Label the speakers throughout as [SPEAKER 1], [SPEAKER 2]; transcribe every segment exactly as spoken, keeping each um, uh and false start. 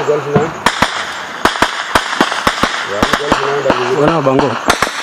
[SPEAKER 1] Wana bango.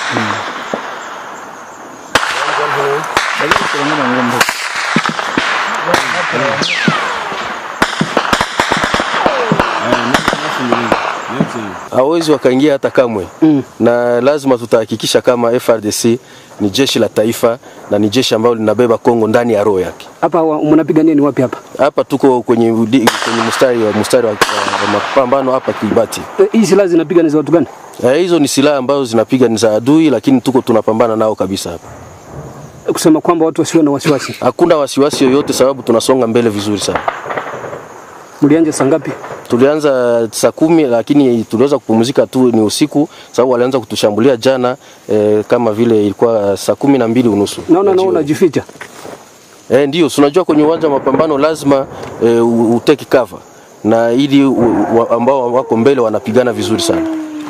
[SPEAKER 2] Hawezi wakaingia hata kamwe. Mm. Na lazima tutahakikisha kama F R D C ni jeshi la taifa na ni jeshi ambalo linabeba Kongo ndani ya roho yake.
[SPEAKER 1] Hapa mnapigania ni wapi hapa?
[SPEAKER 2] Hapa tuko kwenye kwenye mstari wa mstari wa mapambano hapa Kibati.
[SPEAKER 1] Hizi silaha zinapiga ni za watu gani?
[SPEAKER 2] Eh, hizo ni silaha ambazo zinapiga ni za adui, lakini tuko tunapambana nao kabisa hapa.
[SPEAKER 1] Kusema kwamba watu wasiwe na wasiwasi.
[SPEAKER 2] Hakuna wasiwasi yoyote sababu tunasonga mbele vizuri sana.
[SPEAKER 1] Mlianza saa ngapi?
[SPEAKER 2] Tulianza saa kumi lakini tuliweza kupumzika tu ni usiku sababu walianza kutushambulia jana eh, kama vile ilikuwa saa kumi na mbili unusu.
[SPEAKER 1] Naona naona unajificha.
[SPEAKER 2] Eh, ndio tunajua kwenye uwanja wa mapambano lazima eh, uteki cover na ili u, u, ambao wako mbele wanapigana vizuri sana.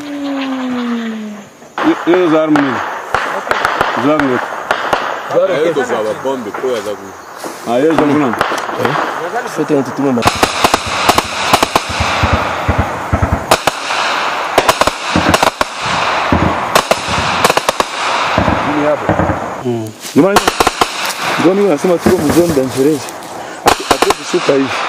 [SPEAKER 3] Hiyo za army. Zangu.
[SPEAKER 4] Hiyo za bombe kwa za ku.
[SPEAKER 3] Ah, hiyo zangu.
[SPEAKER 2] Eh? Sote tunatuma ma
[SPEAKER 3] Mm. Ndio maana ndio nasema tuko mzoni dangerous. Hapo kushuka hivi.